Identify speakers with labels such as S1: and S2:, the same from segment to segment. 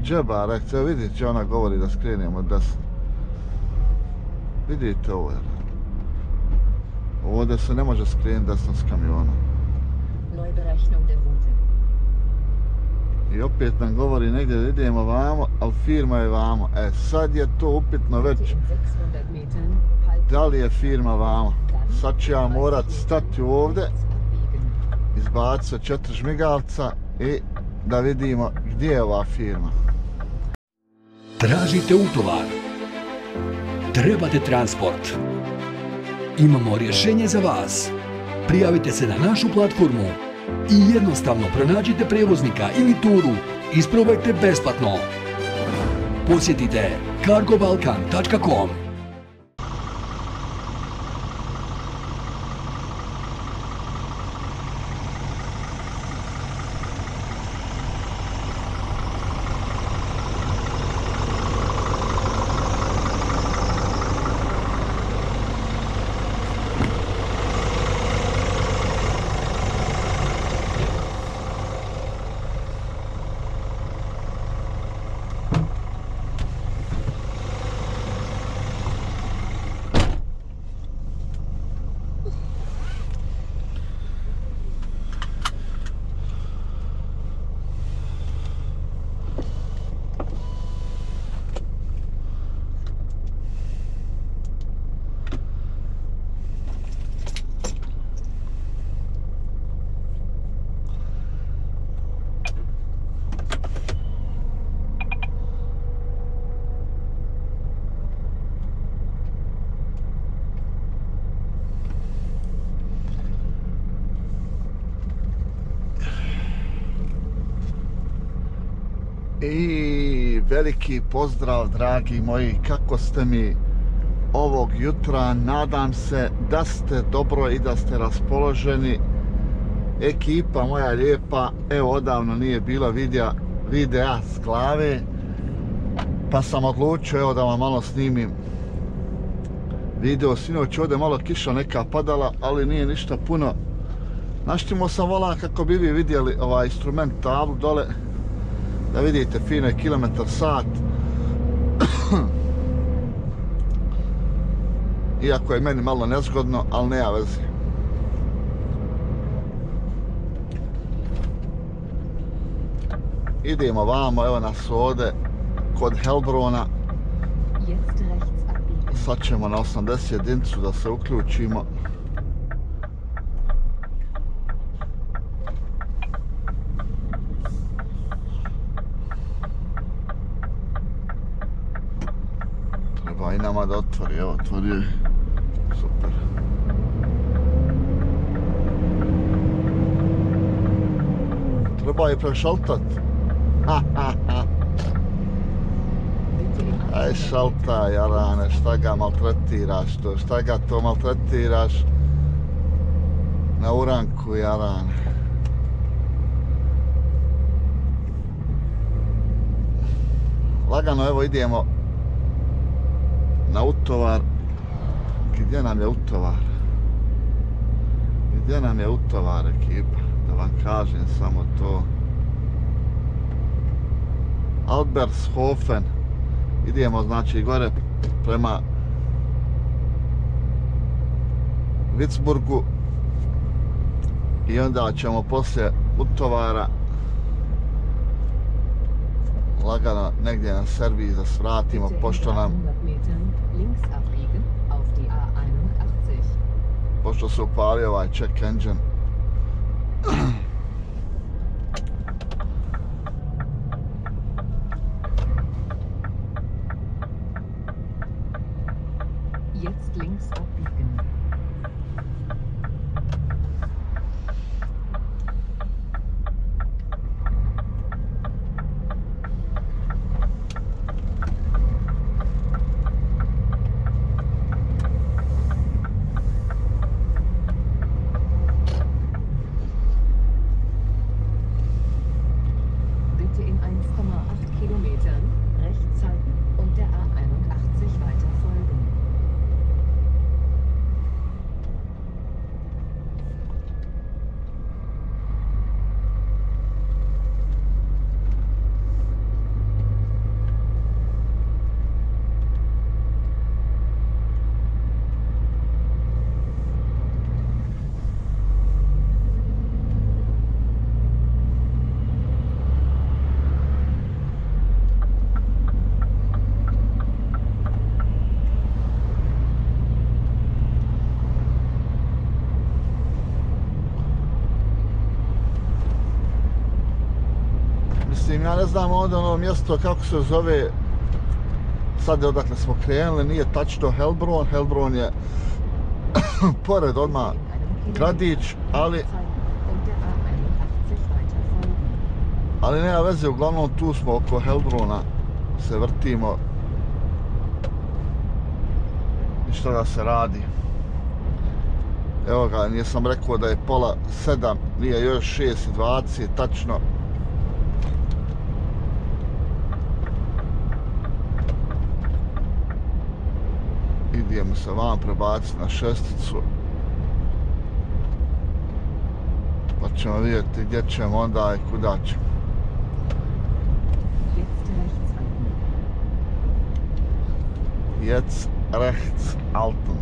S1: Džeba, rekao, vidite, će ona govori da skrenemo desno. Vidite ovo, jer ovdje se ne može skrenuti desno s kamionom. I opet nam govori negdje da idemo vamo, ali firma je vamo. Sad je to upitno već. Da li je firma vamo? Sad ću ja morat stati ovdje, izbaciti 4 žmigavca i da vidimo gdje je ova firma.
S2: Tražite utovar. Trebate transport. Imamo rješenje za vas. Prijavite se na našu platformu i jednostavno pronađite prijevoznika ili turu. Isprobajte besplatno. Posjetite cargobalkan.com.
S1: I veliki pozdrav, dragi moji, kako ste mi ovog jutra? Nadam se da ste dobro i da ste raspoloženi. Ekipa moja lijepa, evo odavno nije bilo videa s glave, pa sam odlučio evo da vam malo snimim video. Sinoć ovdje malo kiša neka padala, ali nije ništa puno. Naštimo sam volan kako bi vi vidjeli ovaj instrument tablu dole, da vidite fino je kilometar sat. Iako je meni malo nezgodno, ali nema veze. Idemo vamo, evo nas ovdje kod Helbrona. Sad ćemo na 80 jedincu da se uključimo. Treba i nama da otvori, evo otvorio je. Super. Treba je prešaltat. Aj šalta, jarane, šta ga maltretiraš to, šta ga to maltretiraš na uranku, jarane. Lagano, evo idemo na utovar. Gdje nam je utovar? Gdje nam je utovar, ekipa? Da vam kažem samo to. Albershofen. Idemo znači gore prema Würzburgu i onda ćemo poslije utovara lagano negdje na servis da svratimo, pošto se upalio ovaj check engine.
S3: Jetzt links abbiegen.
S1: Mislim, ja ne znam ovdje ono mjesto kako se zove, sad je odakle smo krenuli, nije tačno Heilbronn. Heilbronn je pored odmah gradić, ali nema veze, uglavnom tu smo oko Heilbronna, se vrtimo i što da se radi. Evo ga, nisam rekao da je pola 7, nije još 6:20 tačno. Idemo se vam prebaciti na šesticu. Pa ćemo vidjeti gdje ćemo onda i kuda ćemo. Jetzt rechts halten.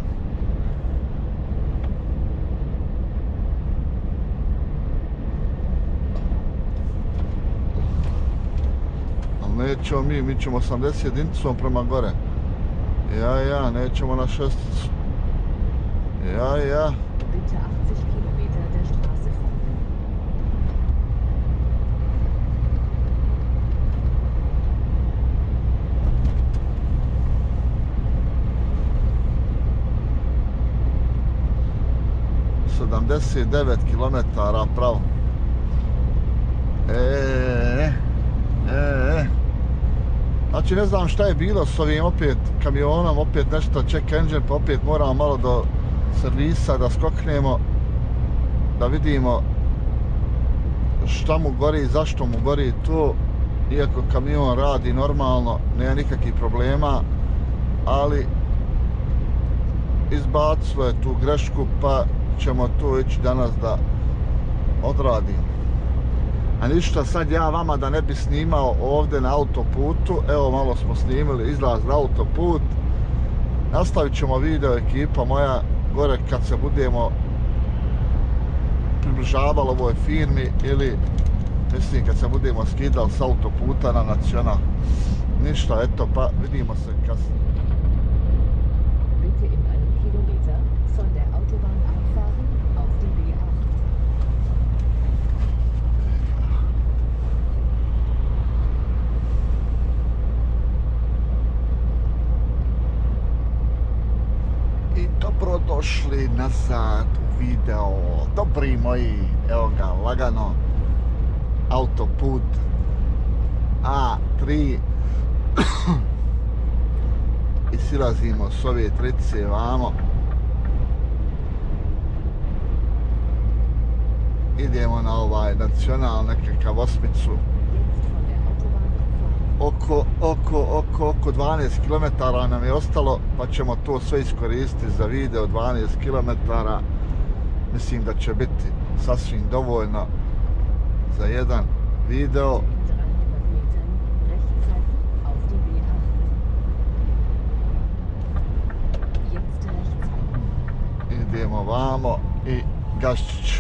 S1: Ali nećemo mi ćemo 80 jedinicom prema gore. Ja, nećemo na šesticu. Ja.
S3: Bitte 80 Kilometer der Straße folgen.
S1: ...79 kilometara pravo. Znači ne znam šta je bilo s ovim opet kamionom, opet nešto check engine, pa opet moramo malo do servisa da skoknemo, da vidimo šta mu gori, zašto mu gori to, iako kamion radi normalno, nema nikakvih problema, ali izbacilo je tu grešku, pa ćemo to ići danas da odradimo. A ništa, sad ja vama da ne bi snimao ovdje na autoputu, evo malo smo snimili izlaz na autoput, nastavit ćemo video ekipa moja gore kad se budemo približavali ovoj firmi ili mislim kad se budemo skidali s autoputa na nacional. Ništa, eto pa vidimo se kasnije.
S3: Bitte in einem Kilometer von der Autobahn abfahren auf die B8. I
S1: dobrodošli nazad u video. Dobri moji, evo ga, lagano autoput A3 i silazimo s ove trice vamo. Idemo na ovaj nacional, nekakav osmicu. Oko 12 km nam je ostalo, pa ćemo to sve iskoristiti za video 12 km. Mislim da će biti sasvim dovoljno za jedan video. Idemo vamo i gaščić.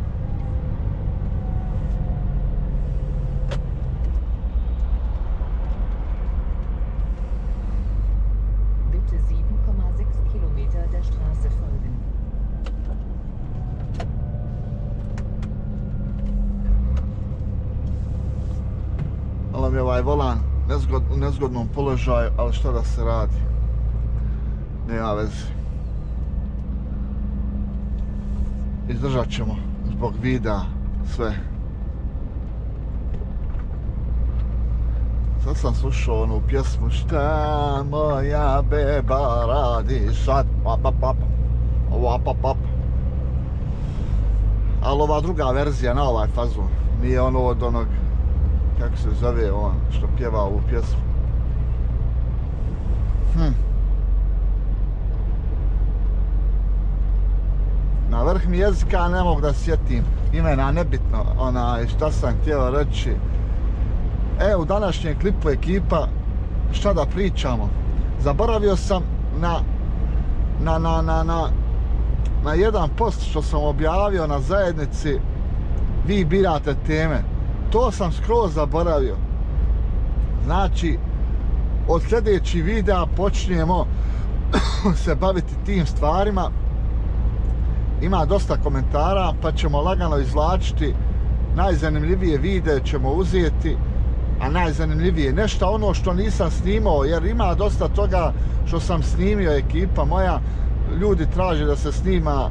S3: Bitte 7,6 Kilometer der Straße folgen.
S1: Malo mi je ovaj volan u nezgodnom položaju, ali šta da se radi? Nema veze. Izdržat ćemo zbog videa sve. Sad sam slušao onu pjesmu Šta moja beba radi sad, ali ova druga verzija na ovaj fazon, nije ono od onog, kako se zove on što pjeva ovu pjesmu. Na vrh mi jezika ne mogu da sjetim imena, nebitno, šta sam htio reći. U današnjem klipu ekipa, šta da pričamo? Zaboravio sam na jedan post što sam objavio na zajednici Vi birate teme. To sam skroz zaboravio. Znači, od sljedećih videa počinjemo se baviti tim stvarima. Ima dosta komentara, pa ćemo lagano izvlačiti najzanimljivije videe ćemo uzeti a najzanimljivije, nešto ono što nisam snimao, jer ima dosta toga što sam snimio, ekipa moja, ljudi traže da se snima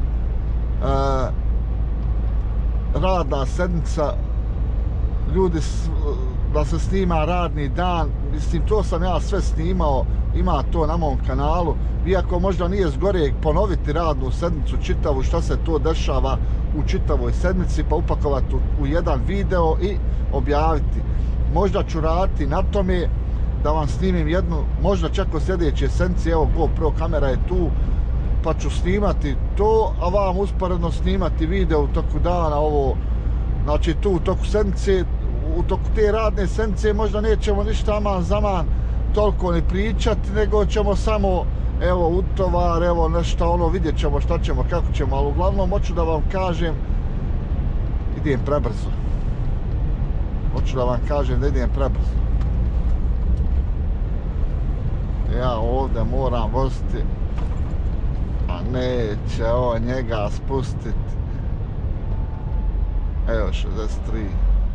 S1: radna sedmica, ljudi da se snima radni dan, mislim to sam ja sve snimao, ima to na mom kanalu, iako možda nije zgorije ponoviti radnu sedmicu čitavu, šta se to dešava u čitavoj sedmici, pa upakovati u jedan video i objaviti. Možda ću raditi na tome da vam snimim jednu, možda čak u sljedeće sedmici, evo GoPro kamera je tu, pa ću snimati to, a vam usporedno snimati video u toku dana, ovo, znači tu u toku sedmice, u toku te radne sedmice možda nećemo ništa aman zaman toliko ni pričati, nego ćemo samo, evo, utovar, evo nešto ono, vidjet ćemo šta ćemo, kako ćemo, ali uglavnom hoću da vam kažem, idem prebrzo. Hoću da vam kažem da idem prebrzo. Ja ovdje moram voziti, a neće on njega spustiti. Evo 63.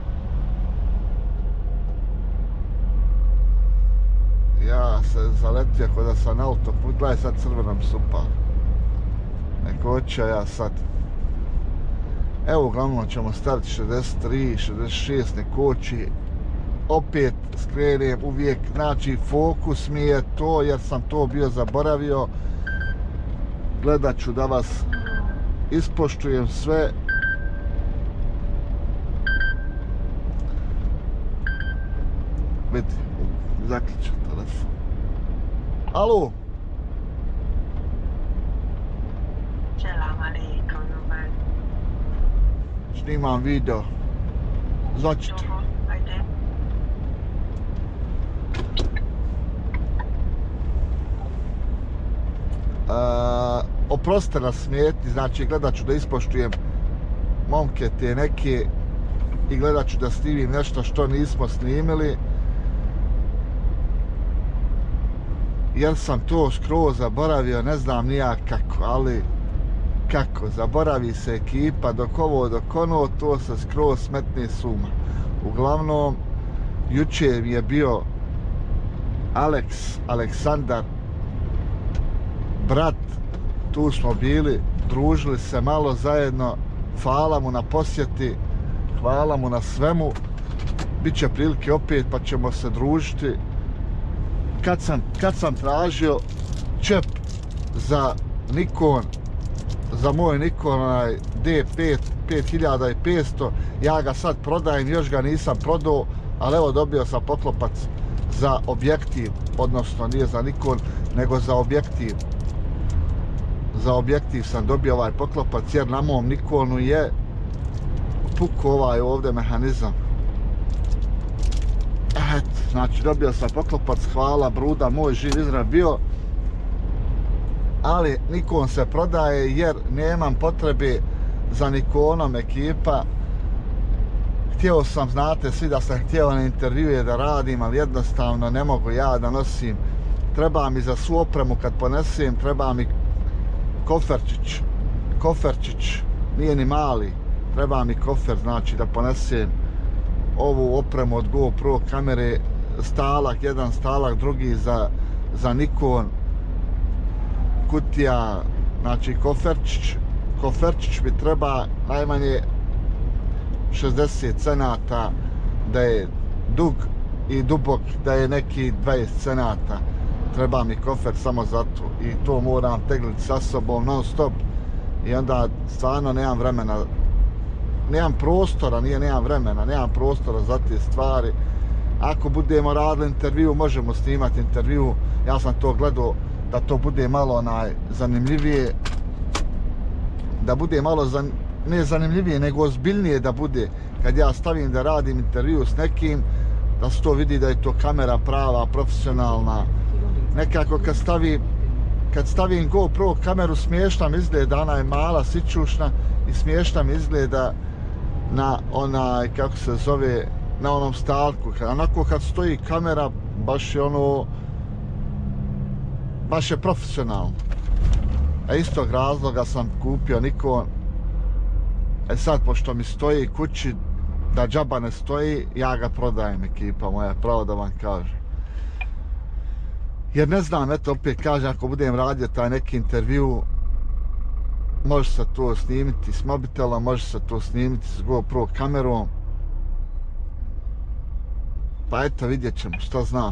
S1: Ja se zaletio kod da sam na autoput, gledaj sad crvenom super. Neko hoće ja sad. Evo uglavnom ćemo staviti 63, 66, neko hoće. Opet skrenem uvijek, znači fokus mi je to jer sam to bio zaboravio. Gledat ću da vas ispoštujem sve. Vidi, zaključam telefon. Alo?
S4: Selam alaikum, Robert.
S1: Snimam video. Znači,
S4: Dobro, ajde.
S1: oprostite na smetnji, znači gledat ću da ispoštujem momke te neke i gledat ću da snimim nešto što nismo snimili, jer sam to skroz zaboravio, ne znam nija kako, ali kako, zaboravi se ekipa, dok ovo, dok ono, to se skroz smetne suma. Uglavnom, jučer mi je bio Aleksandar, brat, tu smo bili, družili se malo zajedno, hvala mu na posjeti, hvala mu na svemu, biće prilike opet pa ćemo se družiti. Kad sam tražio čep za Nikon, za moj Nikon D5 5500, ja ga sad prodajem, još ga nisam prodao, ali evo dobio sam poklopac za objektiv, odnosno nije za Nikon, nego za objektiv. Za objektiv sam dobio ovaj poklopac jer na mom Nikonu je pukao ovaj ovdje mehanizam. Eto, znači dobio sam poklopac, hvala Bruda, moj živ izrav bio. Ali Nikon se prodaje jer nemam potrebe za Nikonom ekipa. Htio sam, znate svi da sam htio na intervjue da radim, ali jednostavno ne mogu ja da nosim. Treba mi za svu opremu kad ponesem, treba mi koferčić, nije ni mali, treba mi kofer, znači da ponesem ovu opremu od GoPro kamere, stalak, jedan stalak, drugi za Nikon, kutija, znači koferčić mi treba najmanje 60 cenata, da je dug i dubok, da je neki 20 cenata. Treba mi kofer samo za to i to moram tegliti sa sobom non stop i onda stvarno nemam vremena, nemam prostora, nemam vremena, nemam prostora za te stvari. Ako budemo radili intervju, možemo snimati intervju, ja sam to gledao da to bude malo zanimljivije, da bude malo ne zanimljivije, nego ozbiljnije da bude kad ja stavim da radim intervju s nekim, da se to vidi da je to kamera prava, profesionalna. Nekako kad stavim GoPro kameru smiješna mi izgleda, ona je mala, sićušna i smiješna mi izgleda na onaj, kako se zove, na onom stalku. Onako kad stoji kamera, baš je ono, baš je profesionalno. A istog razloga sam kupio Nikon. Sad, pošto mi stoji kući da džaba ne stoji, ja ga prodajem, ekipa moja, pravo da vam kažem. Jer ne znam, eto opet kažem, ako budem radio taj neki intervju, može se to snimiti s mobitelom, može se to snimiti s GoPro kamerom. Pa eto, vidjet ćemo, šta znam.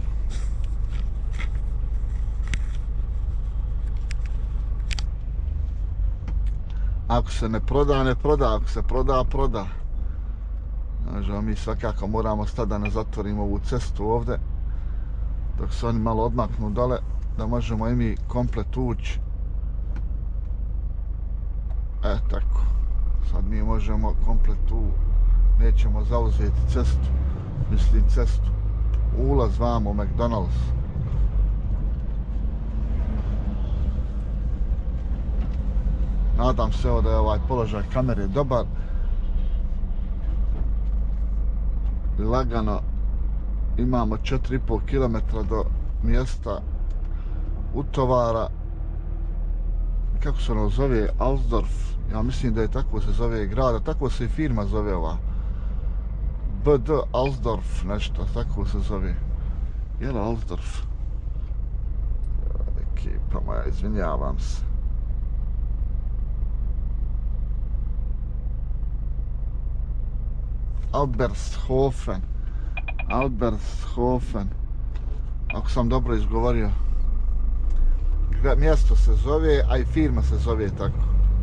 S1: Ako se ne proda, ne proda. Ako se proda, proda. Znači, mi svakako moramo stati da ne zatvorimo ovu cestu ovdje. Dok se oni malo odmaknu dole, da možemo i mi komplet ući. Tako. Sad mi možemo komplet tu. Nećemo zauzeti cestu. Mislim cestu. Ulaz vamo u McDonald's. Nadam se da je ovaj položaj kamere dobar. Lagano imamo 4,5 km do mjesta utovara. Kako se ono zove? Alsdorf. Ja mislim da je tako se zove grada. Tako se i firma zove ova. BD Alsdorf nešto. Tako se zove. Je li Alsdorf? Ekipa moja, izvinjavam se. Albershofen, ako sam dobro izgovorio. Mjesto se zove, a i firma se zove tako.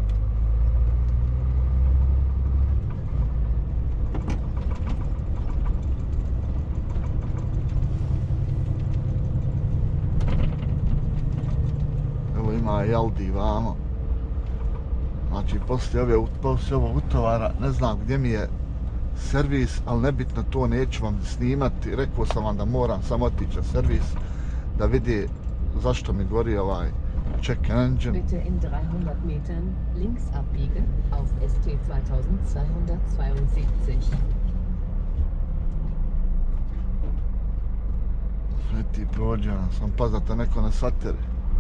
S1: Evo ima i Aldi vamo. Znači poslije ovog utovara, ne znam gdje mi je servis, ali nebitno, to neću vam snimati. Rekao sam vam da moram samo otići na servis da vidi zašto mi gori ovaj check engine.
S3: Bitte in 300 Metern links abbiegen auf ST 2272.
S1: Sveti prođa, sam paz da te neko ne sateri.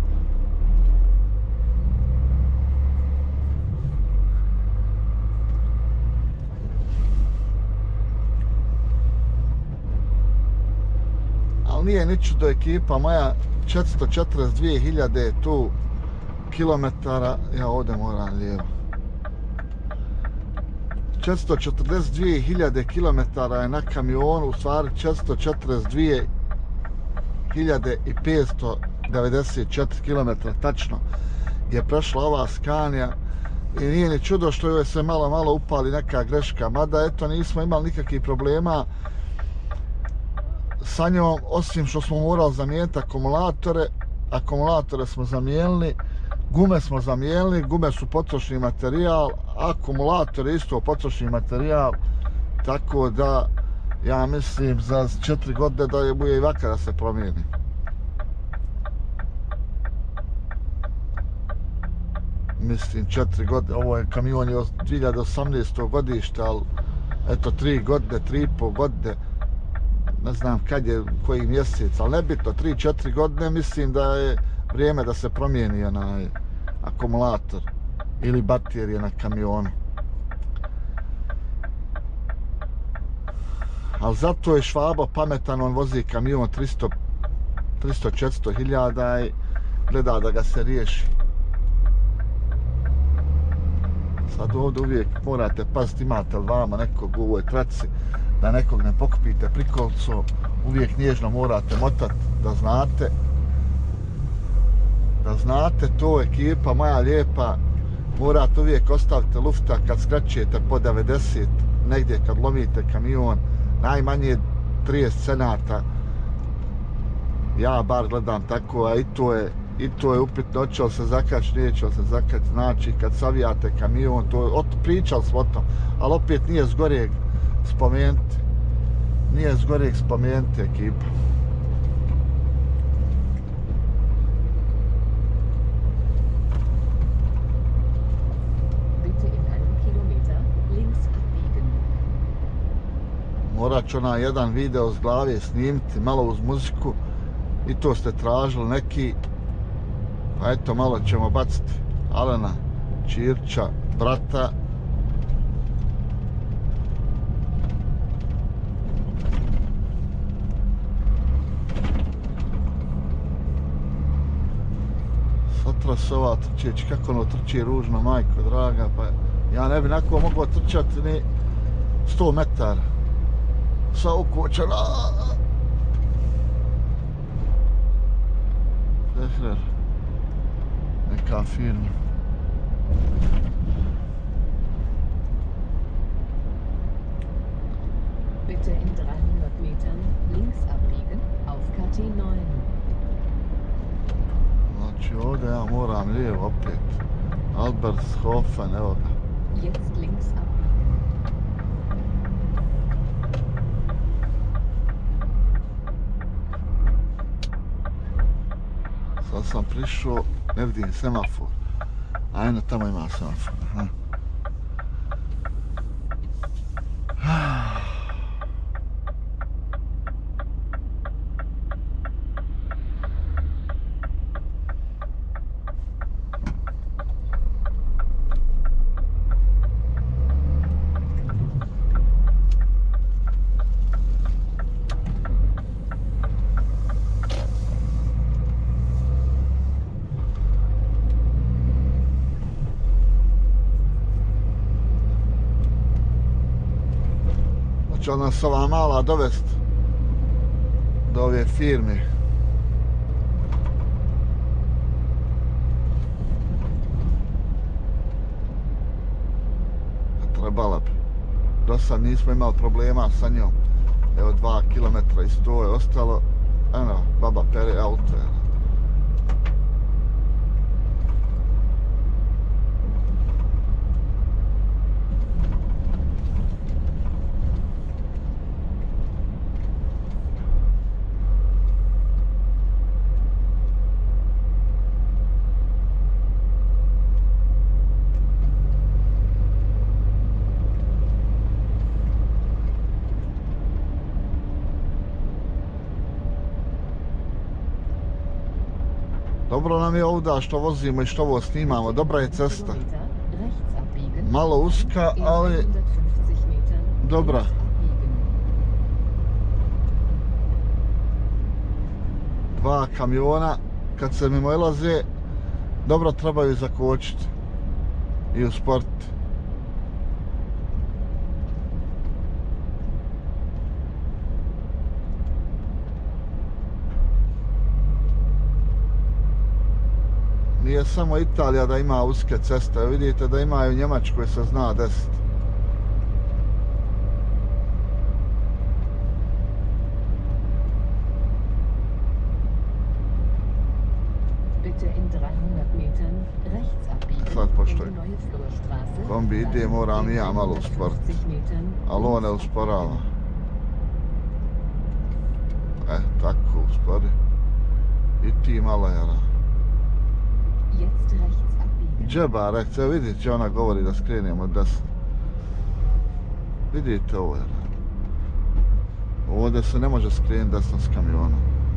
S1: Nije niču do ekipa moja, 442.000 je tu kilometara, ja ovdje moram lijevo. 442.000 kilometara je na kamionu, u stvari 442.594 kilometra tačno je prešla ova Scania i nije ni čudo što joj se malo upali neka greška, mada eto nismo imali nikakvih problema sa njom, osim što smo morali zamijeniti akumulatore smo zamijenili, gume smo zamijenili, gume su potrošni materijal, akumulator je isto potrošni materijal, tako da ja mislim za 4 godine da je bude i vaka da se promijeni. Mislim 4 godine, ovo je kamion je 2018. godište, ali eto 3 godine, 3,5 godine, ne znam kad je, koji mjesec, ali nebitno, 3-4 godine mislim da je vrijeme da se promijeni onaj akumulator ili baterije na kamionu. Ali zato je Švabo pametan, on vozi kamion 300-400 hiljada i gleda da ga se riješi. Sad ovdje uvijek morate paziti, imate li vama nekog u ovoj traci, da nekog ne pokupite prikolcom, uvijek nježno morate motati, da znate to, ekipa moja lijepa, morate uvijek ostaviti lufta kad skraćujete po 90, negdje kad lomite kamion, najmanje 30 cenata, ja bar gledam tako, a i to je upitno, hoće li se zakaći, neće li se zakaći, znači kad savijate kamion, pričali smo o tom, ali opet nije zgoreg spomenuti. Nije zgoreg spomenuti, ekipa.
S3: Bitte in 1 Kilometer links abbiegen.
S1: Morat ću onaj jedan video s glave snimiti, malo uz muziku. I to ste tražili neki. Pa eto, malo ćemo baciti Alena Čirča, brata. jutra se ova trčeći, kako ono trči ružno, majko draga, pa ja ne bi nakon mogao trčati ni 100 metara. Sa ukočena. Tehrer. Neka firma.
S3: Bitte in 300 Metern links abbiegen auf KT9.
S1: Znači ovdje ja moram lijevo opet. Albershofen, evo ga.
S3: Jetzt links abbiegen.
S1: Sad sam prišao, ne vidim semafor. Ajde, tamo ima semafor. Aha. Će nas ova mala dovest do ove firme. Trebala bi. Do sad nismo imali problema sa njom. Evo 2 km i 100 je ostalo. Eno, baba pere auto. Dobro nam je ovdje što vozimo i što ovo snimamo, dobra je cesta. Malo uska, ali dobra. Dva kamiona, kad se mimo ilaze, dobro trebaju zakočiti i usporiti. Nije samo Italija da ima uske ceste, vidite da ima i u Njemačkoj se zna desiti. Sad pošto kombi ide, moram i ja malo usporiti, ali on ne usporava. Tako uspori. I ti malo jara. Džeba, rekce, vidite, ona govori da skrenemo desno. Vidite ovo je. Ovdje se ne može skrenuti desno s kamionom.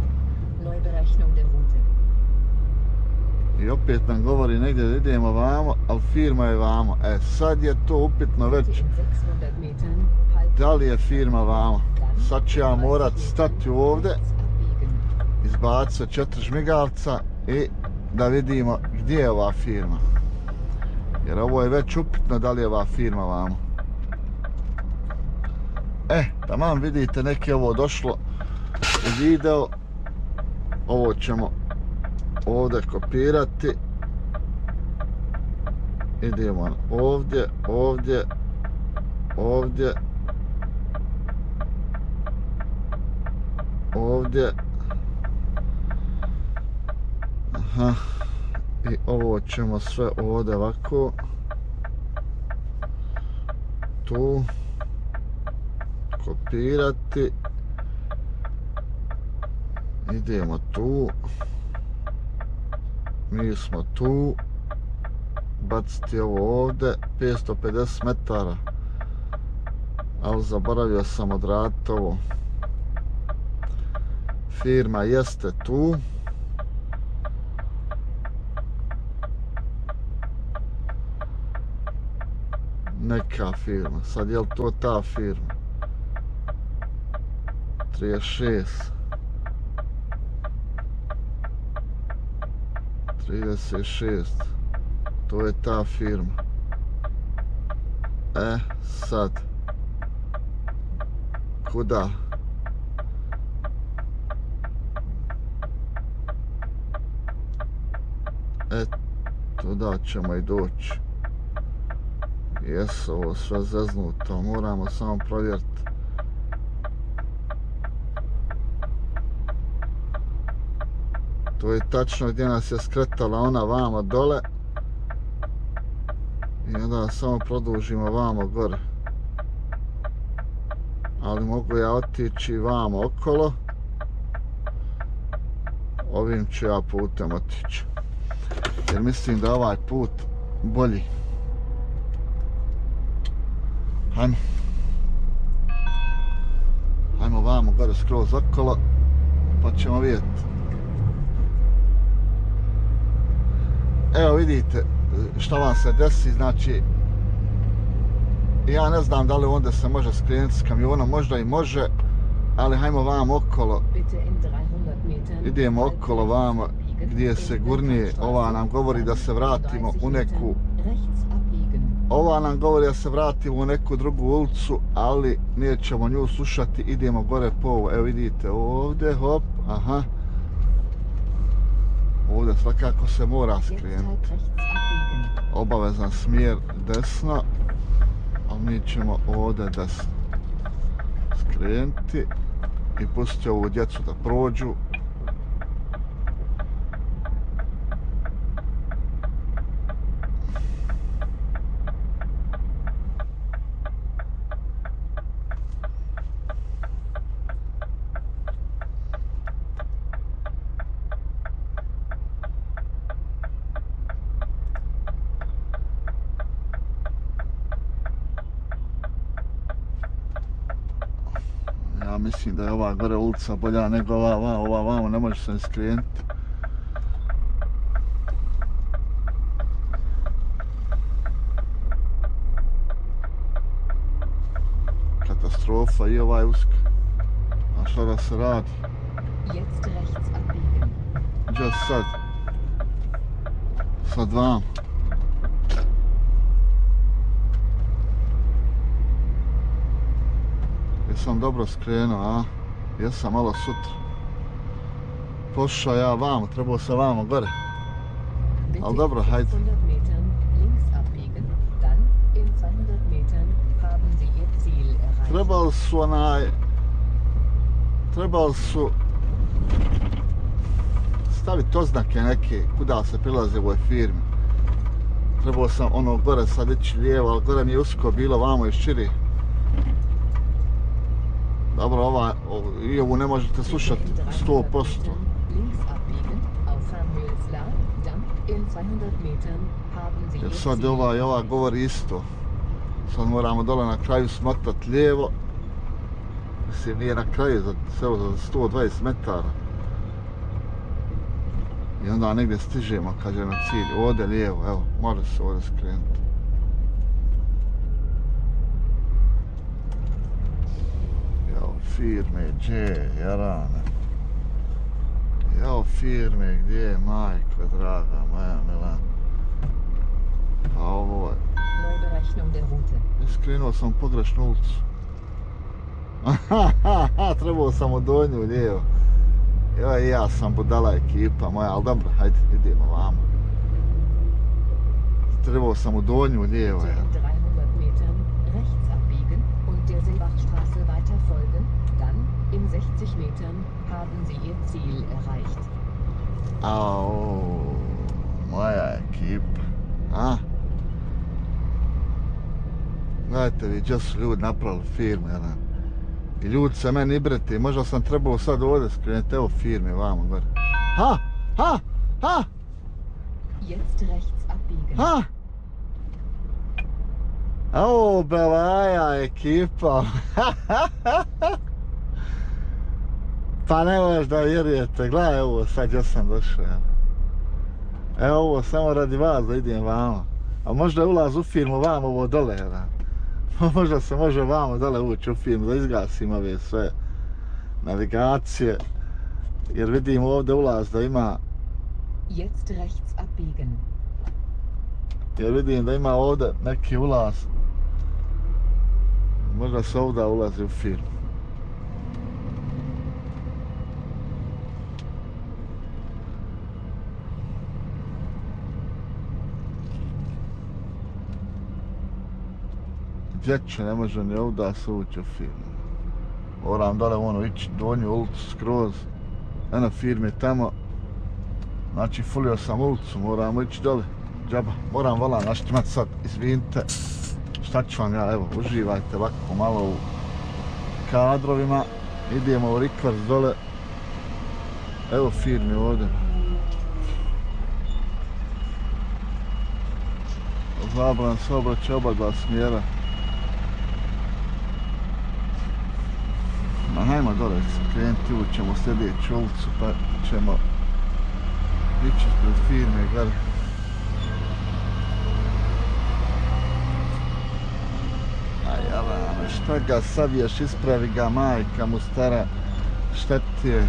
S1: I opet nam govori negdje da idemo vamo, ali firma je vamo. Sad je to upitno već. Da li je firma vamo? Sad ću ja morat stati ovdje, izbaciti 4 žmigavca i da vidimo gdje je ova firma. Jer ovo je već upitno da li je ova firma vamo. Tamam, vidite, neki je ovo došlo u video. Ovo ćemo ovdje kopirati. Idemo ovdje, ovdje, ovdje, ovdje. Aha. I ovo ćemo sve ovdje ovako. Tu. Kopirati. Idemo tu. Mi smo tu. Baciti ovo ovdje. 550 metara. Ali zaboravio sam odraditi ovo. Firma jeste tu. Neka firma. Sad je li to ta firma? 36. 36. To je ta firma. Sad. Kuda? Tuda ćemo i doći. Jesu ovo sve zeznuto, moramo samo provjeriti. To je tačno gdje nas je skretala ona vamo dole. I onda samo produžimo vamo gore. Ali mogu ja otići vamo okolo. Ovim ću ja putem otići. Jer mislim da ovaj put bolji. Hajmo. Hajmo vamo gore skroz okolo. Pa ćemo vidjeti. Evo vidite šta vam se desi, znači ja ne znam da li onda se može skrenuti s kamionom, možda i može, ali hajmo vamo okolo. Idemo okolo vamo gdje se gurnije, ova nam govori da se vratimo u neku neku drugu ulicu, ali nećemo nju slušati, idemo gore po ovo, evo vidite ovdje, hop, aha. Ovdje svakako se mora skrenuti. Obavezan smjer desno, ali mi ćemo ovdje desno skrenuti i pustiti ovu djecu da prođu. Ja mislim da je ova gore ulica bolja nego ova vamo ne može se ni skrenuti. Katastrofa i ovaj usk. A šta da se radi? Gdje sad? Sad vam. Jesam dobro skrenuo, a? Jesam malo sutra. Pošao ja vamo, trebao sam vamo gore. Ali dobro, hajde. Trebali su staviti oznake neke kuda se prilaze u ovoj firmi. Trebao sam ono gore sad ići lijevo, ali gore mi je usko bilo, vamo je širi. Dobro, i ovu ne možete slušati 100%. Jer sad ova govori isto. Sad moramo dole na kraju smotati lijevo. Mislim, nije na kraju, za 120 metara. I onda negdje stižemo kad je na cilj. Ovdje lijevo, evo, može se ovdje skrenuti. Firme, gdje, jarane. Jao firme, gdje je majko, draga moja Milana. Pa ovo je. Iskrenuo sam pogrešnu ulicu. Trebao sam u donju lijevo. Evo i ja sam budala ekipa moja, ali dobro, hajde, idemo vamo. Trebao sam u donju lijevo, ja.
S3: In 60 Metern haben Sie Ihr Ziel erreicht.
S1: Au, moja ekipa. A? Gledajte vi, gdje su ljudi napravili firme, jedan. I ljudi se meni ibreti, možda sam trebao sad ovdje skrenuti, evo firme, vamo gore. Ha! Ha! Ha!
S3: Jetzt rechts abbiegen.
S1: Ha! Au, belaja ekipa. Pa ne možeš da vjerujete, gledaj ovo sad gdje sam došao. Evo ovo samo radi vas da idem vamo. A možda je ulaz u firmu vamo ovo dole. Možda se može vamo dole ući u firmu da izgasim ove sve navigacije. Jer vidim ovdje ulaz da ima
S3: Jetzt rechts abbiegen.
S1: Jer vidim da ima ovdje neki ulaz. Možda se ovdje ulazi u film. Dječje ne može ni ovdje se ući u film. Moram dole ono ići donju ulicu skroz. Eno firme tamo. Znači fulio sam ulicu, moramo ići dole. Džaba, moram volan naštimat sad, izvinite. Šta ću vam ja, evo, uživajte ovako malo u kadrovima. Idemo u rikvers dole. Evo firmi ovdje. Zabran se obraća oba dva smjera. Ma hajmo dole, krenuti, ućemo u sljedeću ulicu pa ćemo ići pred firme, gledaj. Aj, Alane, šta ga saviješ, ispravi ga majka mu stara, šta ti je?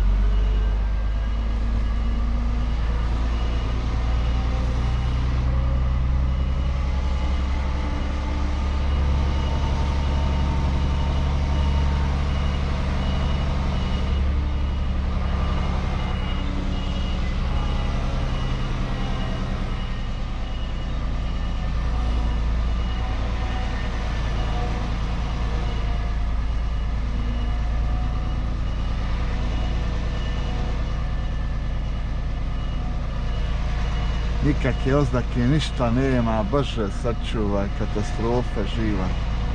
S1: Nikakve oznake, ništa nema, Bože sačuvaj, katastrofa živa.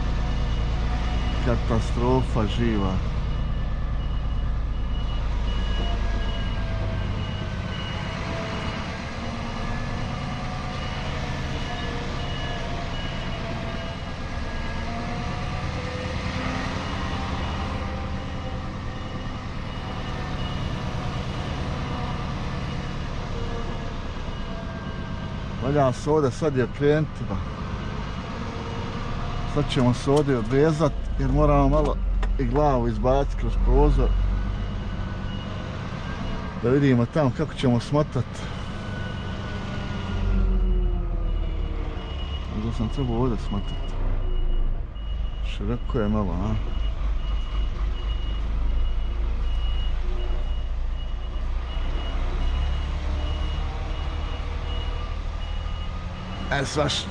S1: Katastrofa živa. Valjam se ovdje sad je okrenuti, sad ćemo se ovdje odvezat jer moramo malo i glavu izbaciti kroz prozor da vidimo tamo kako ćemo smotat. Možda sam trebao ovdje smotat. Široko je malo, a? Svašta.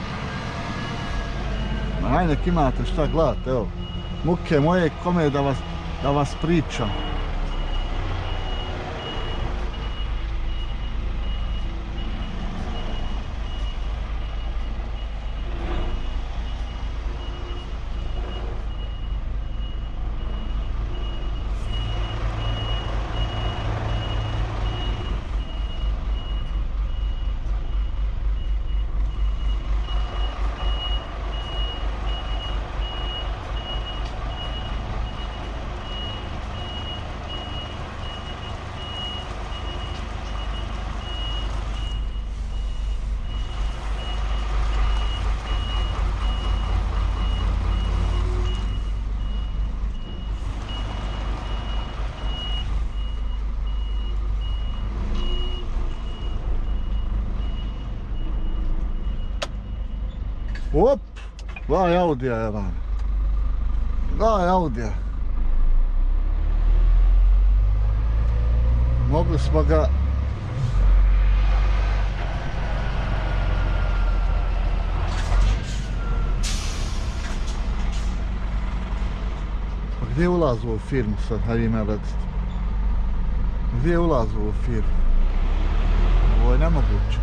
S1: Ma haj nek imate šta gledat, evo. Muke moje kome da vas pričam. Op! Gledaj Audija, jedan. Gledaj Audija. Mogli smo ga... Pa gdje je ulaz u ovu firmu sad, hajde ime recite. Gdje je ulaz u ovu firmu? Ovo je nemoguće.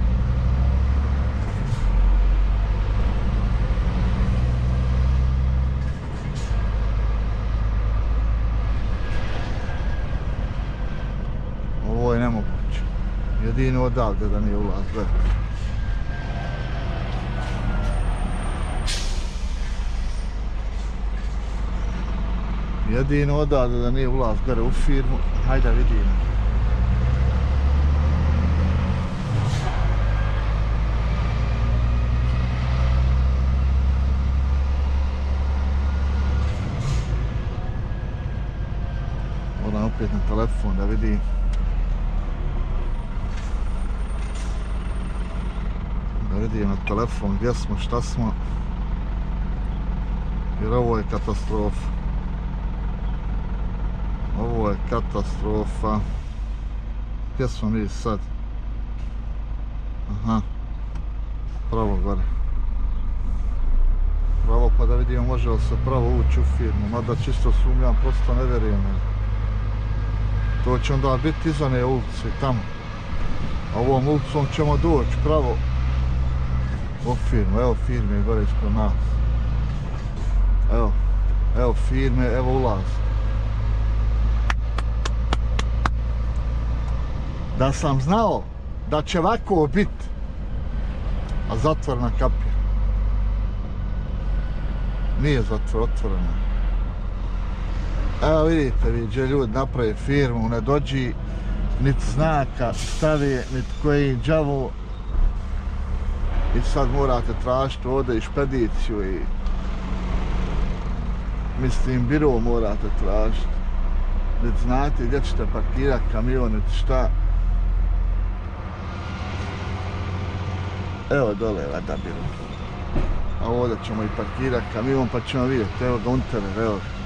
S1: Ovo je nemoguće. Jedino odavde da nije ulaz, gledaj. Jedino odavde da nije ulaz gore u firmu. Hajde da vidimo. Moram opet na telefon da vidim. vidim na telefon gdje smo, šta smo. Jer ovo je katastrofa. Ovo je katastrofa. Gdje smo mi sad? Aha. Pravo gore. Pravo pa da vidimo može li se pravo ući u firmu. Mada čisto sumnjam, prosto ne vjerujem. To će onda biti iz one ulice tamo. A ovom ulicom ćemo doći pravo u firmu. Evo firme gore ispred nas. Evo firme, evo ulaz. Da sam znao da će ovako biti, a zatvorena kapija. Nije otvorena. Evo vidite vi gdje ljudi naprave firmu, ne dođi niti znaka stavi, niti koji đavo. I sad morate tražiti ovdje i špediciju i mislim biro morate tražiti. Niti znate gdje ćete parkirati kamion, niti šta. Evo dole vada biro. A ovdje ćemo i parkirati kamion pa ćemo vidjeti, evo ga Unterer, evo ga.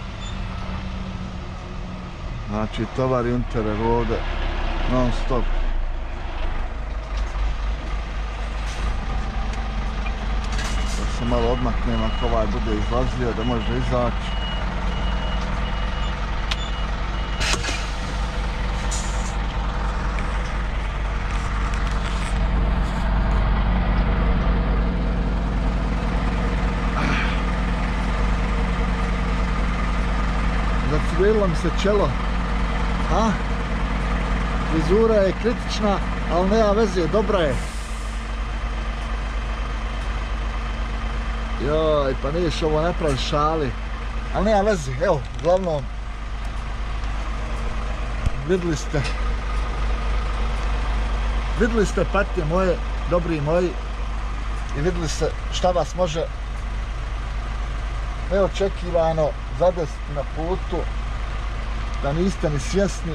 S1: Znači tovar i Unterer ovdje, non stop. Da se malo odmaknem ako ovaj bude izlazio da može izaći. Zacvililo mi se čelo. A? Frizura je kritična, ali nema veze, dobra je. Joj, pa niješ ovo napravi šali. Ali nema veze, evo, uglavnom. Vidjeli ste patnje moje, dobri moji. I vidjeli ste šta vas može neočekivano zadesiti na putu. Da niste ni svjesni.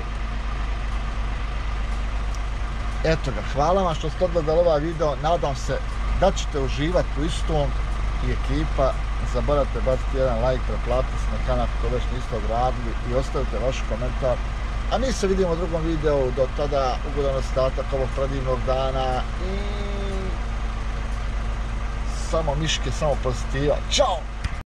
S1: Eto ga, hvala vam što ste odgledali ovaj video, nadam se da ćete uživati u istom i ekipa. Ne zaboravite baciti jedan like, pretplatite se na kanal ako već niste odradili i ostavite vaš komentar. A mi se vidimo u drugom videu, do tada ugodan ostatak ovog predivnog dana i samo miške, samo pozitiva. Ćao!